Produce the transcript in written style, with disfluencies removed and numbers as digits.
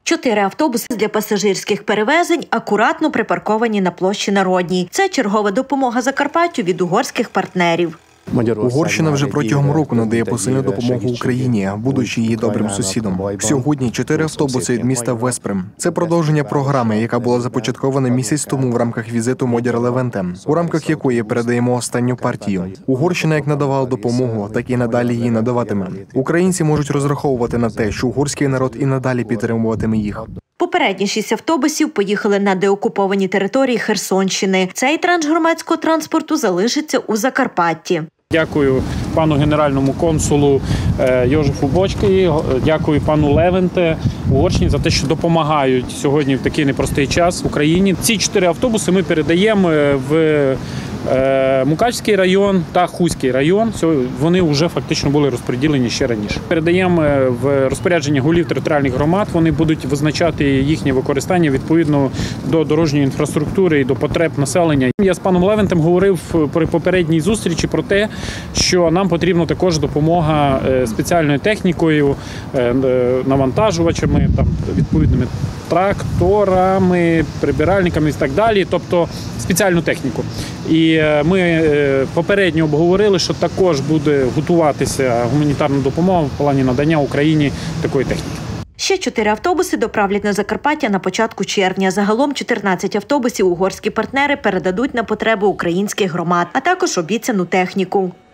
4 автобуси для пасажирських перевезень акуратно припарковані на площі Народній. Це чергова допомога Закарпаттю від угорських партнерів. Угорщина вже протягом року надає посильну допомогу Україні, будучи її добрим сусідом. Сьогодні 4 автобуси від міста Веспрем. Це продовження програми, яка була започаткована місяць тому в рамках візиту Модіра Левенте, у рамках якої передаємо останню партію. Угорщина як надавала допомогу, так і надалі її надаватиме. Українці можуть розраховувати на те, що угорський народ і надалі підтримуватиме їх. Попередні 6 автобусів поїхали на деокуповані території Херсонщини. Цей транш громадського транспорту залишиться у Закарпатті. Дякую пану генеральному консулу Йожефу Бочки, дякую пану Левенте, Угорщині за те, що допомагають сьогодні в такий непростий час Україні. Ці 4 автобуси ми передаємо в Мукачський район та Хуський район. Вони вже фактично були розподілені ще раніше. Передаємо в розпорядження голів територіальних громад. Вони будуть визначати їхнє використання відповідно до дорожньої інфраструктури і до потреб населення. Я з паном Левентем говорив при попередній зустрічі про те, що нам потрібна також допомога спеціальною технікою, навантажувачами, відповідними тракторами, прибиральниками і так далі, тобто спеціальну техніку. І ми попередньо обговорили, що також буде готуватися гуманітарна допомога в плані надання Україні такої техніки. Ще 4 автобуси доправлять на Закарпаття на початку червня. Загалом 14 автобусів угорські партнери передадуть на потреби українських громад, а також обіцяну техніку.